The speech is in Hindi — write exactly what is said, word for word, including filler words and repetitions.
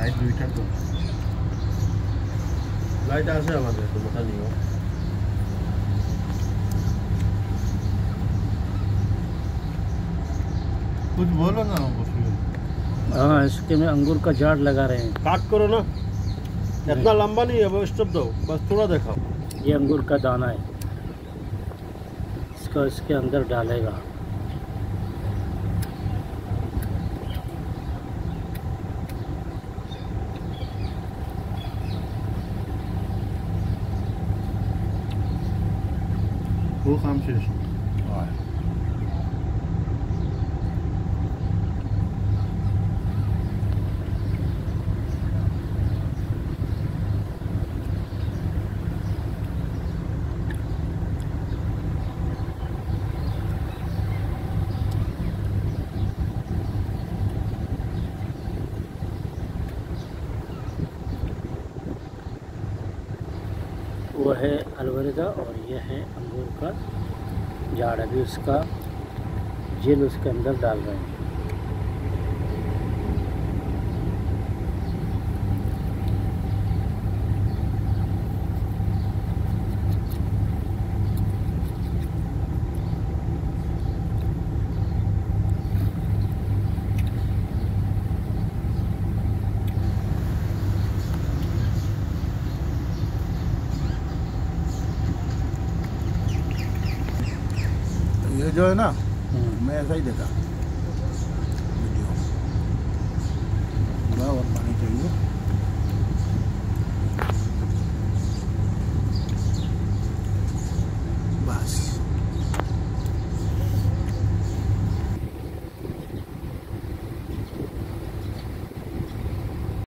लाइट दुईटा तो लाइट आसे हमारे तो पता नहीं हो। कुछ बोलो ना उसमें। हाँ, इसके में अंगूर का झाड़ लगा रहे हैं। काट करो ना, इतना लंबा नहीं है, वो स्टॉप दो, बस थोड़ा दिखाओ। ये अंगूर का दाना है, इसको इसके अंदर डालेगा। वो काम शेष। वो है एलोवेरा का और ये है अंगूर का झाड़। अभी उसका जेल उसके अंदर डाल रहे हैं। ये जो है ना, मैं ऐसा ही देखा।